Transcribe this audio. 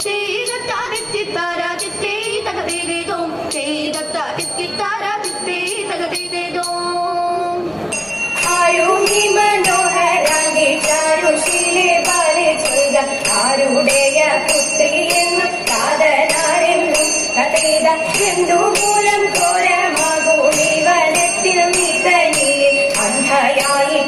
ആരുണി മനോഹരാങ്കി ചാരുശീലെ പാലിച്ചുക ആരുടേയ പുത്രി എന്നും കാതനാരെന്നും കഥയിത എന്തു മൂലം ഘോരമാകൂ നീ വനത്തിൽ നീ തനിയെ അന്ധയായി